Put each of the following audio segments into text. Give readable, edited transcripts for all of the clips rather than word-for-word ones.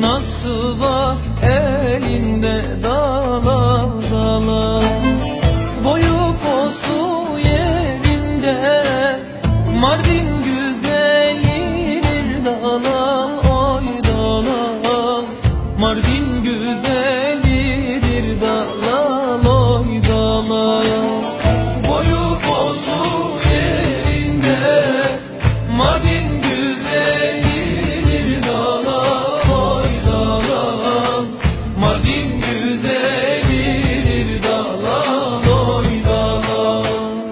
Nasıl var elinde dala dala, boyu posu yerinde, Mardin güzelidir dalal, oy dalal. Mardin güzelidir dalal, oy dalal. Boyu posu yerinde, Mardin güzelidir dalal, oy dalal. Mardin güzelidir dalal, oy dalal.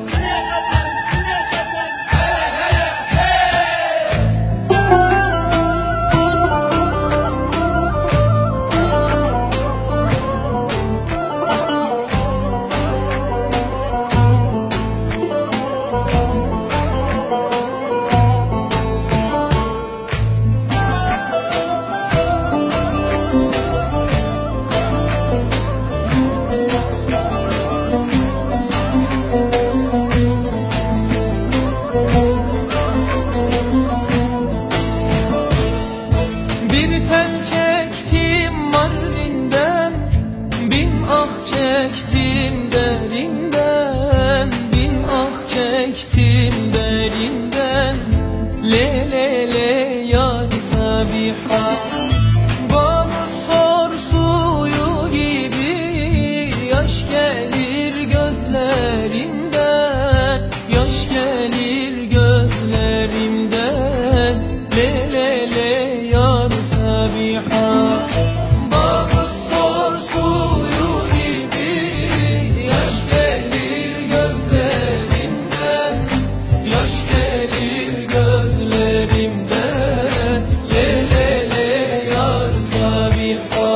Bir tel çektim Mardin'den, bin ah çektim derinden, bin ah çektim derinden. Le le le yar Sabiha, bana sor suyu gibi, yaş gelir gözlerimden, yaş gelir gözlerimden. Le le le yar Sabiha, bana sor suyu gibi, yaş gelir gözlerimden, yaş gelir gözlerimden. Le le le yar Sabiha.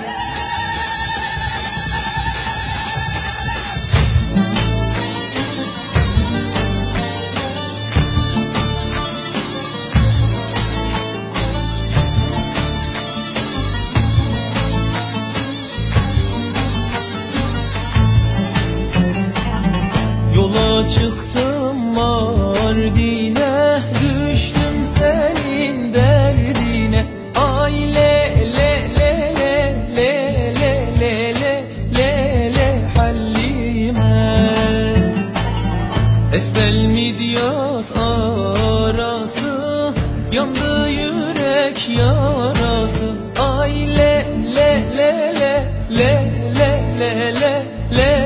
Yola çıktım Mardin'e, düştüm senin derdine. Ay le le le le le le le le le le Halime. Estel Midyat arası, yandı yürek yarası. Ay le le le le le le le le le